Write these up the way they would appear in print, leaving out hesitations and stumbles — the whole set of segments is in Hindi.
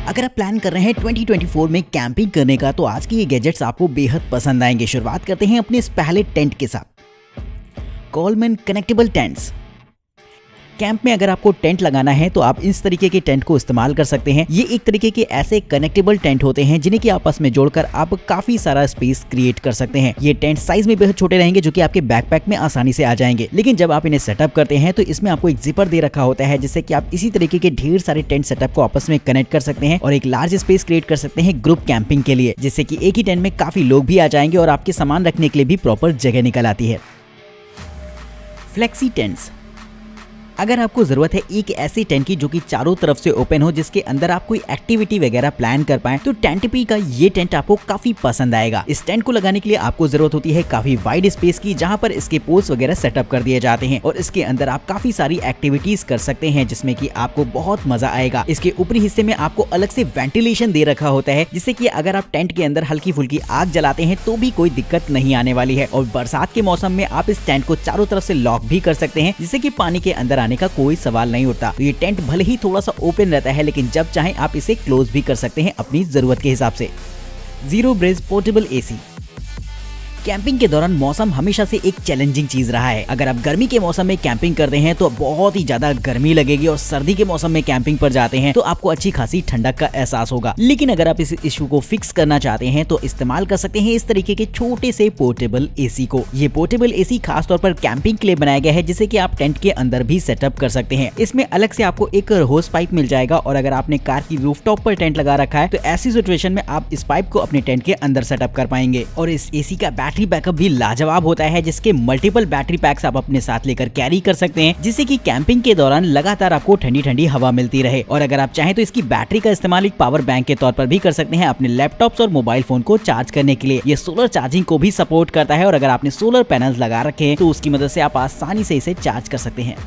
अगर आप प्लान कर रहे हैं 2024 में कैंपिंग करने का तो आज के ये गैजेट्स आपको बेहद पसंद आएंगे। शुरुआत करते हैं अपने इस पहले टेंट के साथ, कोलमैन कनेक्टेबल टेंट्स। कैंप में अगर आपको टेंट लगाना है तो आप इस तरीके के टेंट को इस्तेमाल कर सकते हैं। ये एक तरीके के ऐसे कनेक्टेबल टेंट होते हैं जिन्हें कि आपस में जोड़कर आप काफी सारा स्पेस क्रिएट कर सकते हैं। ये टेंट साइज में बेहद छोटे रहेंगे जो कि आपके बैकपैक में आसानी से आ जाएंगे, लेकिन जब आप इन्हें सेटअप करते हैं तो इसमें आपको एक जिपर दे रखा होता है जिससे कि आप इसी तरीके के ढेर सारे टेंट सेटअप को आपस में कनेक्ट कर सकते हैं और एक लार्ज स्पेस क्रिएट कर सकते हैं ग्रुप कैंपिंग के लिए, जिससे कि एक ही टेंट में काफी लोग भी आ जाएंगे और आपके सामान रखने के लिए भी प्रॉपर जगह निकल आती है। Flexi tents. अगर आपको जरूरत है एक ऐसी टेंट की जो कि चारों तरफ से ओपन हो, जिसके अंदर आप कोई एक्टिविटी वगैरह प्लान कर पाए, तो टेंटपी का ये टेंट आपको काफी पसंद आएगा। इस टेंट को लगाने के लिए आपको जरूरत होती है काफी वाइड स्पेस की, जहां पर इसके पोल्स वगैरह सेटअप कर दिए जाते हैं और इसके अंदर आप काफी सारी एक्टिविटीज कर सकते हैं जिसमें कि आपको बहुत मजा आएगा। इसके ऊपरी हिस्से में आपको अलग से वेंटिलेशन दे रखा होता है जिससे कि अगर आप टेंट के अंदर हल्की फुल्की आग जलाते हैं तो भी कोई दिक्कत नहीं आने वाली है। और बरसात के मौसम में आप इस टेंट को चारों तरफ से लॉक भी कर सकते हैं जिससे कि पानी के अंदर आने का कोई सवाल नहीं उठता। तो ये टेंट भले ही थोड़ा सा ओपन रहता है, लेकिन जब चाहें आप इसे क्लोज भी कर सकते हैं अपनी जरूरत के हिसाब से। Zero breeze portable AC. Camping के दौरान मौसम हमेशा से एक चैलेंजिंग चीज रहा है। अगर आप गर्मी के मौसम में कैंपिंग करते हैं तो बहुत ही ज्यादा गर्मी लगेगी और सर्दी के मौसम में कैंपिंग पर जाते हैं तो आपको अच्छी खासी ठंडक का एहसास होगा। लेकिन अगर आप इस इशू को फिक्स करना चाहते हैं तो इस्तेमाल कर सकते हैं इस तरीके के छोटे से पोर्टेबल एसी को। ये पोर्टेबल एसी खास तौर पर कैंपिंग के लिए बनाया गया है जिसे कि आप टेंट के अंदर भी सेटअप कर सकते हैं। इसमें अलग से आपको एक होस पाइप मिल जाएगा और अगर आपने कार की रूफटॉप पर टेंट लगा रखा है तो ऐसी सिचुएशन में आप इस पाइप को अपने टेंट के अंदर सेटअप कर पाएंगे। और इस एसी का बैटरी बैकअप भी लाजवाब होता है, जिसके मल्टीपल बैटरी पैक्स आप अपने साथ लेकर कैरी कर सकते हैं जिससे कि कैंपिंग के दौरान लगातार आपको ठंडी ठंडी हवा मिलती रहे। और अगर आप चाहें तो इसकी बैटरी का इस्तेमाल एक पावर बैंक के तौर पर भी कर सकते हैं अपने लैपटॉप्स और मोबाइल फोन को चार्ज करने के लिए। ये सोलर चार्जिंग को भी सपोर्ट करता है और अगर आपने सोलर पैनल्स लगा रखे हैं तो उसकी मदद से आप आसानी से इसे चार्ज कर सकते हैं।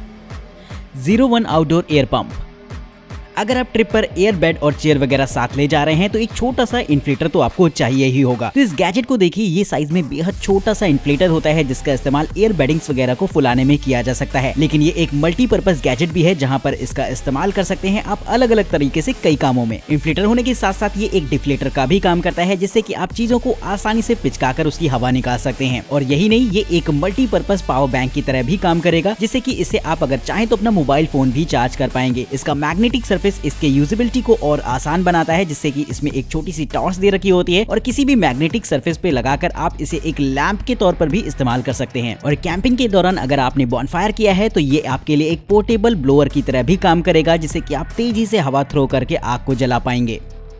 01 आउटडोर एयर पंप। अगर आप ट्रिप पर एयर बेड और चेयर वगैरह साथ ले जा रहे हैं तो एक छोटा सा इन्फ्लेटर तो आपको चाहिए ही होगा। तो इस गैजेट को देखिए, ये साइज में बेहद छोटा सा इन्फ्लेटर होता है जिसका इस्तेमाल एयर बेडिंग्स वगैरह को फुलाने में किया जा सकता है। लेकिन ये एक मल्टीपर्पज गैजेट भी है जहां पर इसका इस्तेमाल कर सकते हैं आप अलग अलग तरीके से कई कामों में। इन्फ्लेटर होने के साथ साथ ये एक डिफ्लेटर का भी काम करता है जिससे कि आप चीजों को आसानी से पिचकाकर उसकी हवा निकाल सकते हैं। और यही नहीं, ये एक मल्टीपर्पज पावर बैंक की तरह भी काम करेगा जिससे कि इससे आप अगर चाहें तो अपना मोबाइल फोन भी चार्ज कर पाएंगे। इसका मैग्नेटिक सरफेस इसके यूजेबिलिटी को और आसान बनाता है जिससे कि इसमें एक छोटी सी टॉर्च दे रखी होती है और किसी भी मैग्नेटिक सरफेस पे लगाकर आप इसे एक लैंप के तौर पर भी इस्तेमाल कर सकते हैं। और कैंपिंग के दौरान अगर आपने बॉनफायर किया है तो ये आपके लिए एक पोर्टेबल ब्लोअर की तरह भी काम करेगा जिससे कि आप तेजी से हवा थ्रो करके आग को जला पाएंगे।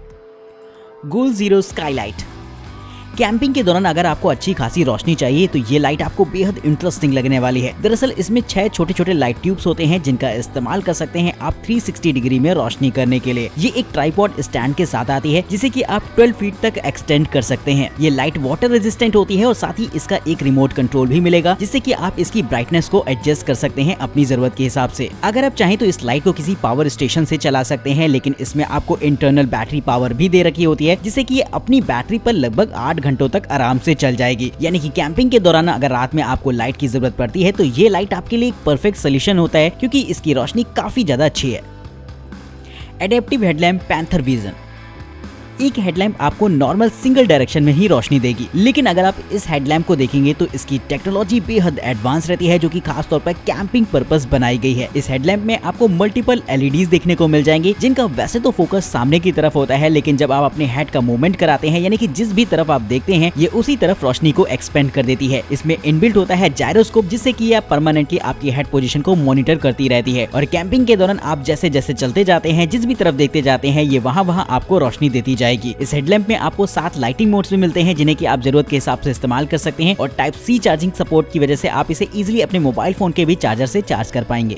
गोल जीरो स्काईलाइट। कैंपिंग के दौरान अगर आपको अच्छी खासी रोशनी चाहिए तो ये लाइट आपको बेहद इंटरेस्टिंग लगने वाली है। दरअसल इसमें 6 छोटे छोटे लाइट ट्यूब्स होते हैं जिनका इस्तेमाल कर सकते हैं आप 360 डिग्री में रोशनी करने के लिए। ये एक ट्राइपॉड स्टैंड के साथ आती है जिसे कि आप 12 फीट तक एक्सटेंड कर सकते हैं। ये लाइट वाटर रेजिस्टेंट होती है और साथ ही इसका एक रिमोट कंट्रोल भी मिलेगा जिससे कि आप इसकी ब्राइटनेस को एडजस्ट कर सकते हैं अपनी जरूरत के हिसाब से। अगर आप चाहें तो इस लाइट को किसी पावर स्टेशन से चला सकते हैं, लेकिन इसमें आपको इंटरनल बैटरी पावर भी दे रखी होती है जिससे कि ये अपनी बैटरी पर लगभग 8 घंटों तक आराम से चल जाएगी। यानी कि कैंपिंग के दौरान अगर रात में आपको लाइट की जरूरत पड़ती है तो ये लाइट आपके लिए एक परफेक्ट सोल्यूशन होता है क्योंकि इसकी रोशनी काफी ज्यादा अच्छी है। Adaptive headlamp panther vision. एक हेडलैम्प आपको नॉर्मल सिंगल डायरेक्शन में ही रोशनी देगी, लेकिन अगर आप इस हेडलैम्प को देखेंगे तो इसकी टेक्नोलॉजी बेहद एडवांस रहती है जो कि खास तौर पर कैंपिंग पर्पस बनाई गई है। इस हेडलैम्प में आपको मल्टीपल एलईडीज देखने को मिल जाएंगे जिनका वैसे तो फोकस सामने की तरफ होता है, लेकिन जब आप अपने हेड का मूवमेंट कराते हैं यानी कि जिस भी तरफ आप देखते हैं ये उसी तरफ रोशनी को एक्सपेंड कर देती है। इसमें इनबिल्ट होता है जायरोस्कोप जिससे कि यह परमानेंटली आपकी हेड पोजीशन को मॉनिटर करती रहती है और कैंपिंग के दौरान आप जैसे जैसे चलते जाते हैं जिस भी तरफ देखते जाते हैं ये वहाँ वहाँ आपको रोशनी देती जाएगी। इस हेडलैम्प में आपको 7 लाइटिंग मोड्स भी मिलते हैं जिन्हें कि आप जरूरत के हिसाब से इस्तेमाल कर सकते हैं और टाइप सी चार्जिंग सपोर्ट की वजह से आप इसे इजीली अपने मोबाइल फोन के भी चार्जर से चार्ज कर पाएंगे।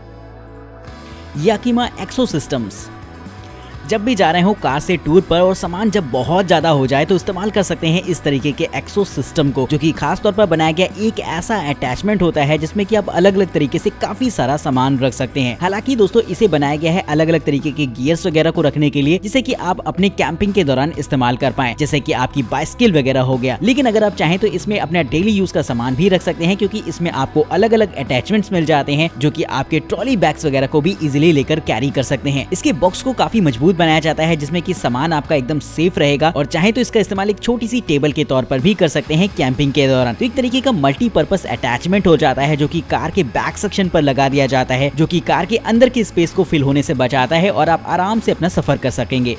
Yakima exo systems. जब भी जा रहे हो कार से टूर पर और सामान जब बहुत ज्यादा हो जाए तो इस्तेमाल कर सकते हैं इस तरीके के एक्सो सिस्टम को, जो कि खास तौर पर बनाया गया एक ऐसा अटैचमेंट होता है जिसमें कि आप अलग अलग तरीके से काफी सारा सामान रख सकते हैं। हालांकि दोस्तों इसे बनाया गया है अलग अलग तरीके के गियर्स वगैरह को रखने के लिए जिसे कि आप अपने कैंपिंग के दौरान इस्तेमाल कर पाए, जैसे कि आपकी बाइसिकल वगैरह हो गया। लेकिन अगर आप चाहें तो इसमें अपना डेली यूज का सामान भी रख सकते हैं क्योंकि इसमें आपको अलग अलग अटैचमेंट्स मिल जाते हैं जो कि आपके ट्रॉली बैग्स वगैरह को भी इजीली लेकर कैरी कर सकते हैं। इसके बॉक्स को काफी मजबूत बनाया जाता है जिसमें कि सामान आपका एकदम सेफ रहेगा और चाहे तो इसका इस्तेमाल एक छोटी सी टेबल के तौर पर भी कर सकते हैं कैंपिंग के दौरान। तो एक तरीके का मल्टीपर्पस अटैचमेंट हो जाता है जो कि कार के बैक सेक्शन पर लगा दिया जाता है, जो कि कार के अंदर के स्पेस को फिल होने से बचाता है और आप आराम से अपना सफर कर सकेंगे।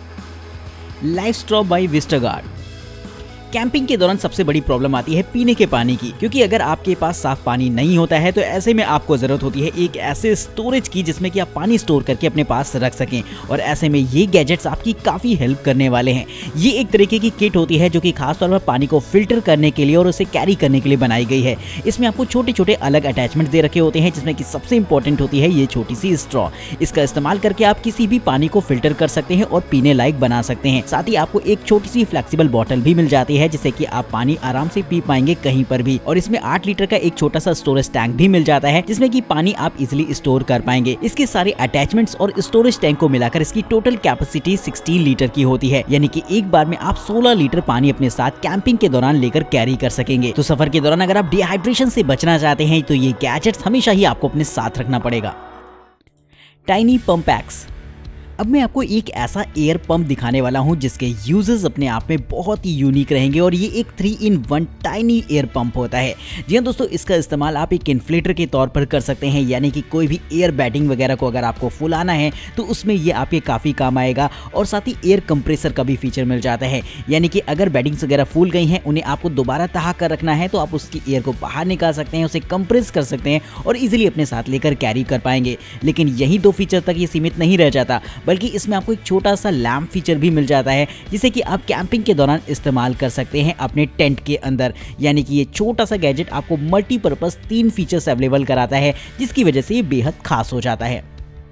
Life straw by Vestergaard. Camping के दौरान सबसे बड़ी प्रॉब्लम आती है पीने के पानी की, क्योंकि अगर आपके पास साफ पानी नहीं होता है तो ऐसे में आपको जरूरत होती है एक ऐसे स्टोरेज की जिसमें कि आप पानी स्टोर करके अपने पास रख सकें। और ऐसे में ये गैजेट्स आपकी काफी हेल्प करने वाले हैं। ये एक तरीके की किट होती है जो कि खासतौर पर पानी को फिल्टर करने के लिए और उसे कैरी करने के लिए बनाई गई है। इसमें आपको छोटे छोटे अलग अटैचमेंट दे रखे होते हैं जिसमें कि सबसे इंपॉर्टेंट होती है ये छोटी सी स्ट्रॉ। इसका इस्तेमाल करके आप किसी भी पानी को फिल्टर कर सकते हैं और पीने लायक बना सकते हैं। साथ ही आपको एक छोटी सी फ्लेक्सिबल बॉटल भी मिल जाती है जिससे कि आप पानी आराम से पी पाएंगे कहीं पर भी। और इसमें 8 लीटर का एक छोटा सा स्टोरेज टैंक भी मिल जाता है जिसमें कि पानी आप इजीली स्टोर कर पाएंगे। इसके सारे अटैचमेंट्स और स्टोरेज टैंक को मिलाकर इसकी टोटल कैपेसिटी 16 लीटर की होती है, यानी कि एक बार में आप 16 लीटर पानी अपने साथ कैंपिंग के दौरान लेकर कैरी कर सकेंगे। तो सफर के दौरान अगर आप डिहाइड्रेशन से बचना चाहते हैं तो ये गैजेट्स हमेशा ही आपको अपने साथ रखना पड़ेगा। Tiny pump X. अब मैं आपको एक ऐसा एयर पंप दिखाने वाला हूं जिसके यूजेस अपने आप में बहुत ही यूनिक रहेंगे और ये एक 3-in-1 टाइनी एयर पंप होता है। जी हाँ दोस्तों, इसका इस्तेमाल आप एक इन्फ्लेटर के तौर पर कर सकते हैं, यानी कि कोई भी एयर बैटिंग वगैरह को अगर आपको फुलाना है तो उसमें ये आपके काफ़ी काम आएगा। और साथ ही एयर कंप्रेसर का भी फीचर मिल जाता है, यानी कि अगर बैटिंग्स वगैरह फूल गई हैं उन्हें आपको दोबारा तहा कर रखना है तो आप उसकी एयर को बाहर निकाल सकते हैं, उसे कंप्रेस कर सकते हैं और इजीली अपने साथ लेकर कैरी कर पाएंगे। लेकिन यही 2 फीचर तक ये सीमित नहीं रह जाता, बल्कि इसमें आपको एक छोटा सा लैम्प फीचर भी मिल जाता है जिसे कि आप कैंपिंग के दौरान इस्तेमाल कर सकते हैं अपने टेंट के अंदर। यानी कि ये छोटा सा गैजेट आपको मल्टीपर्पस 3 फीचर्स अवेलेबल कराता है जिसकी वजह से ये बेहद खास हो जाता है।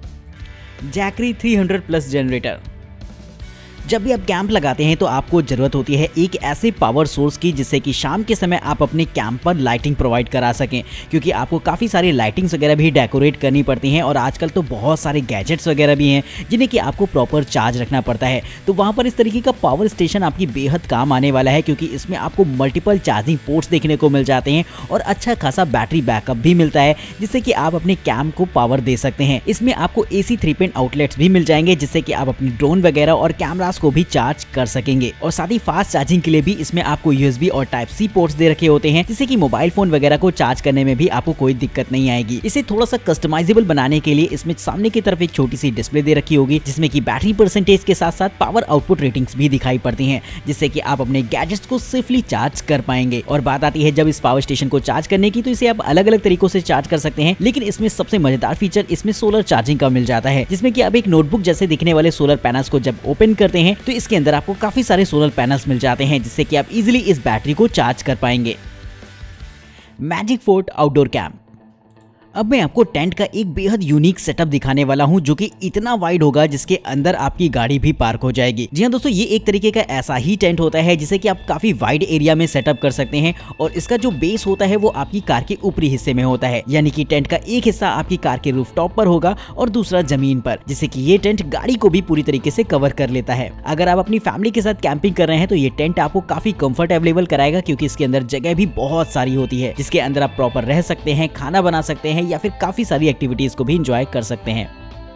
Jackery 300+ generator. जब भी आप कैंप लगाते हैं तो आपको जरूरत होती है एक ऐसे पावर सोर्स की जिससे कि शाम के समय आप अपने कैंप पर लाइटिंग प्रोवाइड करा सकें, क्योंकि आपको काफ़ी सारी लाइटिंग्स वगैरह भी डेकोरेट करनी पड़ती हैं और आजकल तो बहुत सारे गैजेट्स वगैरह भी हैं जिन्हें कि आपको प्रॉपर चार्ज रखना पड़ता है। तो वहाँ पर इस तरीके का पावर स्टेशन आपकी बेहद काम आने वाला है, क्योंकि इसमें आपको मल्टीपल चार्जिंग पोर्ट्स देखने को मिल जाते हैं और अच्छा खासा बैटरी बैकअप भी मिलता है जिससे कि आप अपने कैंप को पावर दे सकते हैं। इसमें आपको AC 3-pin आउटलेट्स भी मिल जाएंगे जिससे कि आप अपनी ड्रोन वगैरह और कैमरास को भी चार्ज कर सकेंगे। और साथ ही फास्ट चार्जिंग के लिए भी इसमें आपको USB और Type-C पोर्ट्स दे रखे होते हैं जिससे कि मोबाइल फोन वगैरह को चार्ज करने में भी आपको कोई दिक्कत नहीं आएगी। इसे थोड़ा सा कस्टमाइजेबल बनाने के लिए इसमें सामने की तरफ एक छोटी सी डिस्प्ले दे रखी होगी जिसमें कि बैटरी परसेंटेज के साथ साथ पावर आउटपुट रेटिंग्स भी दिखाई पड़ती हैं, जिससे कि आप अपने गैजेट्स को सेफली चार्ज कर पाएंगे। और बात आती है जब इस पावर स्टेशन को चार्ज करने की, तो इसे आप अलग अलग तरीकों से चार्ज कर सकते हैं, लेकिन इसमें सबसे मजेदार फीचर इसमें सोलर चार्जिंग का मिल जाता है, जिसमें कि आप एक नोटबुक जैसे दिखने वाले सोलर पैनल्स को जब ओपन करते हैं तो इसके अंदर आपको काफी सारे सोलर पैनल्स मिल जाते हैं जिससे कि आप इजीली इस बैटरी को चार्ज कर पाएंगे। Magic fort outdoor camp. अब मैं आपको टेंट का एक बेहद यूनिक सेटअप दिखाने वाला हूं जो कि इतना वाइड होगा जिसके अंदर आपकी गाड़ी भी पार्क हो जाएगी। जी हां दोस्तों, ये एक तरीके का ऐसा ही टेंट होता है जिसे कि आप काफी वाइड एरिया में सेटअप कर सकते हैं और इसका जो बेस होता है वो आपकी कार के ऊपरी हिस्से में होता है, यानी कि टेंट का एक हिस्सा आपकी कार के रूफटॉप पर होगा और दूसरा जमीन पर, जिससे कि ये टेंट गाड़ी को भी पूरी तरीके से कवर कर लेता है। अगर आप अपनी फैमिली के साथ कैंपिंग कर रहे हैं तो ये टेंट आपको काफी कंफर्ट अवेलेबल कराएगा, क्योंकि इसके अंदर जगह भी बहुत सारी होती है जिसके अंदर आप प्रॉपर रह सकते हैं, खाना बना सकते हैं या फिर काफी सारी एक्टिविटीज को भी एंजॉय कर सकते हैं।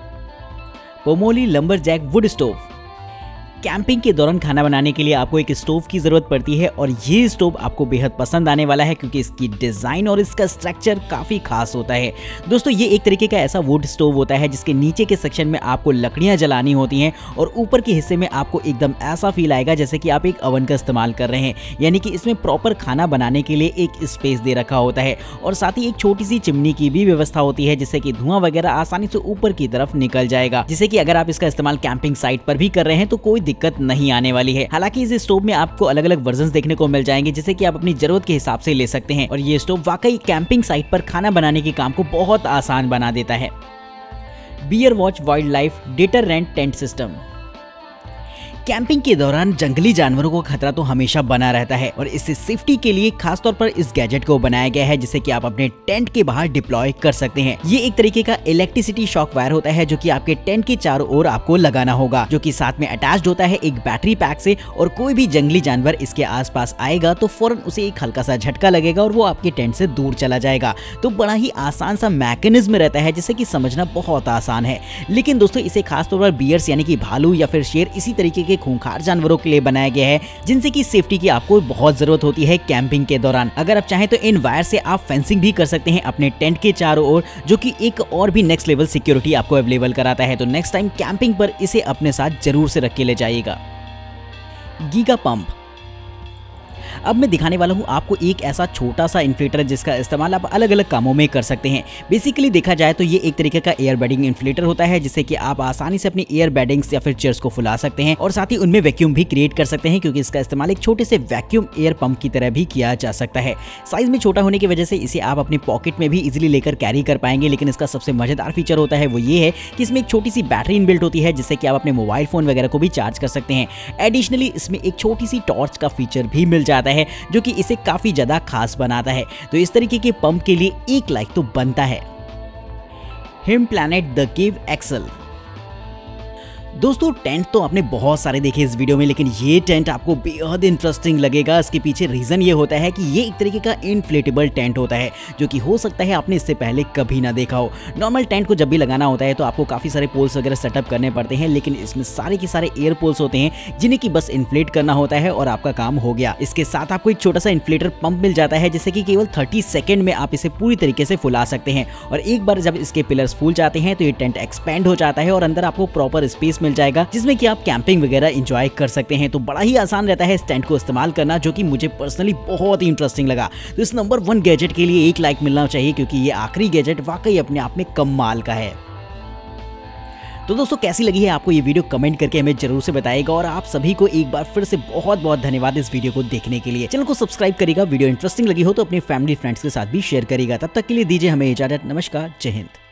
Pomoly lumberjack wood stove. Camping के दौरान खाना बनाने के लिए आपको एक स्टोव की जरूरत पड़ती है और ये स्टोव आपको बेहद पसंद आने वाला है क्योंकि इसकी डिजाइन और इसका स्ट्रक्चर काफी खास होता है। दोस्तों, ये एक तरीके का ऐसा वुड स्टोव होता है जिसके नीचे के सेक्शन में आपको लकड़ियां जलानी होती हैं और ऊपर के हिस्से में आपको एकदम ऐसा फील आएगा जैसे कि आप एक ओवन का इस्तेमाल कर रहे हैं, यानी कि इसमें प्रॉपर खाना बनाने के लिए एक स्पेस दे रखा होता है और साथ ही एक छोटी सी चिमनी की भी व्यवस्था होती है जिससे कि धुआं वगैरह आसानी से ऊपर की तरफ निकल जाएगा, जिससे कि अगर आप इसका इस्तेमाल कैंपिंग साइट पर भी कर रहे हैं तो कोई दिक्कत नहीं आने वाली है। हालांकि इस स्टोव में आपको अलग अलग वर्जन्स देखने को मिल जाएंगे जिसे कि आप अपनी जरूरत के हिसाब से ले सकते हैं और ये स्टोव वाकई कैंपिंग साइट पर खाना बनाने के काम को बहुत आसान बना देता है। Bear watch wildlife deterrent tent system. Camping के दौरान जंगली जानवरों का खतरा तो हमेशा बना रहता है और इससे सेफ्टी के लिए खास तौर पर इस गैजेट को बनाया गया है जिसे कि आप अपने टेंट के बाहर डिप्लॉय कर सकते हैं। ये एक तरीके का इलेक्ट्रिसिटी शॉक वायर होता है जो कि आपके टेंट के चारों ओर आपको लगाना होगा, जो कि साथ में अटैच्ड होता है एक बैटरी पैक से, और कोई भी जंगली जानवर इसके आसपास आएगा तो फौरन उसे एक हल्का सा झटका लगेगा और वो आपके टेंट से दूर चला जाएगा। तो बड़ा ही आसान सा मैकेनिज्म रहता है जिसे कि समझना बहुत आसान है। लेकिन दोस्तों इसे खासतौर पर बियर्स यानी कि भालू या फिर शेर इसी तरीके के खूंखार जानवरों के लिए बनाया गया है जिनसे कि सेफ्टी की आपको बहुत जरूरत होती है कैंपिंग के दौरान। अगर आप चाहें तो इन वायर से आप फेंसिंग भी कर सकते हैं अपने टेंट के चारों ओर, जो कि एक और भी नेक्स्ट लेवल सिक्योरिटी आपको अवेलेबल कराता है। तो नेक्स्ट टाइम कैंपिंग पर इसे अपने साथ जरूर से रख के ले जाइएगा। Giga pump. अब मैं दिखाने वाला हूँ आपको एक ऐसा छोटा सा इन्फ्लेटर जिसका इस्तेमाल आप अलग अलग कामों में कर सकते हैं। बेसिकली देखा जाए तो ये एक तरीके का एयर बेडिंग इन्फ्लेटर होता है जिससे कि आप आसानी से अपनी एयर बेडिंग्स या फिर चेयर्स को फुला सकते हैं और साथ ही उनमें वैक्यूम भी क्रिएट कर सकते हैं, क्योंकि इसका इस्तेमाल एक छोटे से वैक्यूम एयर पंप की तरह भी किया जा सकता है। साइज में छोटा होने की वजह से इसे आप अपने पॉकेट में भी इजिली लेकर कैरी कर पाएंगे। लेकिन इसका सबसे मजेदार फीचर होता है वो ये है कि इसमें एक छोटी सी बैटरी इनबिल्ट होती है जिससे कि आप अपने मोबाइल फोन वगैरह को भी चार्ज कर सकते हैं। एडिशनली इसमें एक छोटी सी टॉर्च का फीचर भी मिल जाता है जो कि इसे काफी ज्यादा खास बनाता है। तो इस तरीके के पंप के लिए एक लाइक तो बनता है। Heimplanet the cave XL. दोस्तों टेंट तो आपने बहुत सारे देखे इस वीडियो में, लेकिन ये टेंट आपको बेहद इंटरेस्टिंग लगेगा। इसके पीछे रीजन ये होता है कि ये एक तरीके का इन्फ्लेटेबल टेंट होता है जो कि हो सकता है आपने इससे पहले कभी ना देखा हो। नॉर्मल टेंट को जब भी लगाना होता है तो आपको काफी सारे पोल्स वगैरह सेटअप करने पड़ते हैं, लेकिन इसमें सारे के सारे एयर पोल्स होते हैं जिन्हें कि बस इन्फ्लेट करना होता है और आपका काम हो गया। इसके साथ आपको एक छोटा सा इन्फ्लेटर पंप मिल जाता है जिससे कि केवल 30 सेकंड में आप इसे पूरी तरीके से फुला सकते हैं। और एक बार जब इसके पिलर्स फूल जाते हैं तो ये टेंट एक्सपेंड हो जाता है और अंदर आपको प्रॉपर स्पेस मिल जाएगा जिसमें कि आप कैंपिंग वगैरह एंजॉय कर सकते हैं। तो बड़ा ही आसान रहता है इस टेंट को इस्तेमाल करना, जो कि मुझे पर्सनली बहुत ही इंटरेस्टिंग लगा। तो इस नंबर 1 गैजेट के लिए एक लाइक मिलना चाहिए, क्योंकि ये आखिरी गैजेट वाकई अपने आप में कमाल का है। तो दोस्तों कैसी लगी है आपको ये वीडियो कमेंट करके हमें जरूर से बताइएगा। और आप सभी को एक बार फिर से बहुत बहुत धन्यवाद इस वीडियो को देखने के लिए। चैनल को सब्सक्राइब करिएगा, वीडियो इंटरेस्टिंग लगी हो तो अपने फैमिली फ्रेंड्स के साथ भी शेयर करिएगा। तब तक के लिए दीजिए हमें इजाजत। नमस्कार, जय हिंद।